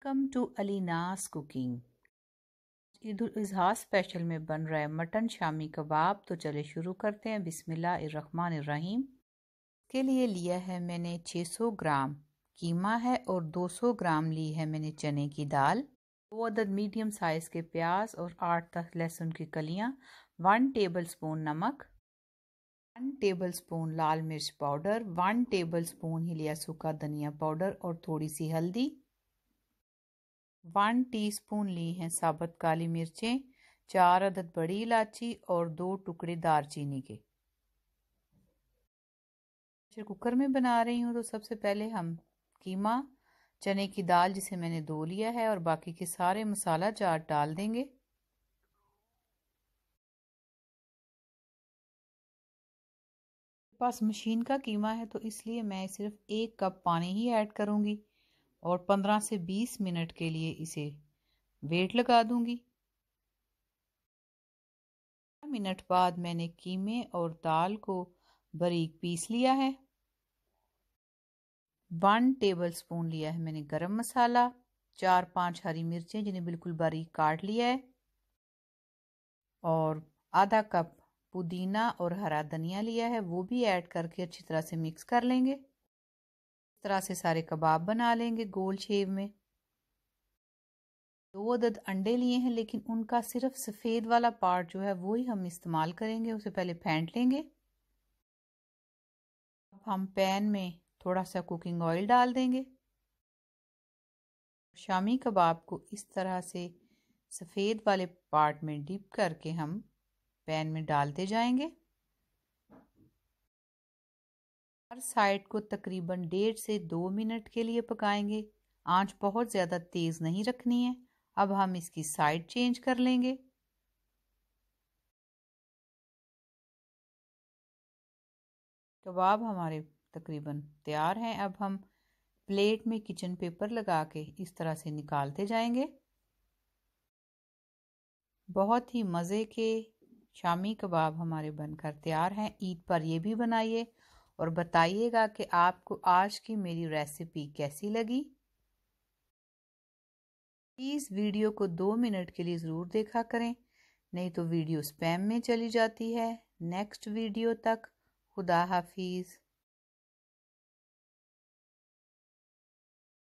Welcome to Alina's cooking. Eid ul Azha special में बन रहा है मटन शामी कबाब। तो चले शुरू करते हैं। बिस्मिल्लाहिर्रहमानिर्रहीम। के लिए लिया है मैंने 600 ग्राम कीमा है और 200 ग्राम ली है मैंने चने की दाल, 2 अदद मीडियम साइज के प्याज और 8-10 लहसुन की कलियां, 1 टेबल स्पून नमक, 1 टेबल स्पून लाल मिर्च पाउडर, 1 टेबल स्पून ही लिया सूखा धनिया पाउडर और थोड़ी सी हल्दी, 1 टीस्पून ली हैं साबुत काली मिर्चें, 4 अदद बड़ी इलायची और 2 टुकड़े दालचीनी के। कुकर में बना रही हूँ तो सबसे पहले हम कीमा, चने की दाल जिसे मैंने धो लिया है और बाकी के सारे मसाला जार डाल देंगे। पास मशीन का कीमा है तो इसलिए मैं सिर्फ 1 कप पानी ही ऐड करूंगी और 15 से 20 मिनट के लिए इसे वेट लगा दूंगी। मिनट बाद मैंने कीमे और दाल को बारीक पीस लिया है। 1 टेबल स्पून लिया है मैंने गरम मसाला, 4-5 हरी मिर्चें जिन्हें बिल्कुल बारीक काट लिया है और आधा कप पुदीना और हरा धनिया लिया है, वो भी ऐड करके अच्छी तरह से मिक्स कर लेंगे। इस तरह से सारे कबाब बना लेंगे गोल शेप में। 2 अदद अंडे लिए हैं लेकिन उनका सिर्फ सफ़ेद वाला पार्ट जो है वो ही हम इस्तेमाल करेंगे। उसे पहले फेंट लेंगे। अब हम पैन में थोड़ा सा कुकिंग ऑयल डाल देंगे। शामी कबाब को इस तरह से सफ़ेद वाले पार्ट में डिप करके हम पैन में डालते जाएंगे। हर साइड को तकरीबन 1.5 से 2 मिनट के लिए पकाएंगे। आंच बहुत ज़्यादा तेज़ नहीं रखनी है। अब हम इसकी साइड चेंज कर लेंगे। कबाब हमारे तकरीबन तैयार हैं। अब हम प्लेट में किचन पेपर लगा के इस तरह से निकालते जाएंगे। बहुत ही मज़े के शामी कबाब हमारे बनकर तैयार हैं। ईद पर ये भी बनाइए और बताइएगा कि आपको आज की मेरी रेसिपी कैसी लगी। प्लीज़ वीडियो को 2 मिनट के लिए ज़रूर देखा करें, नहीं तो वीडियो स्पैम में चली जाती है। नेक्स्ट वीडियो तक खुदा हाफिज़।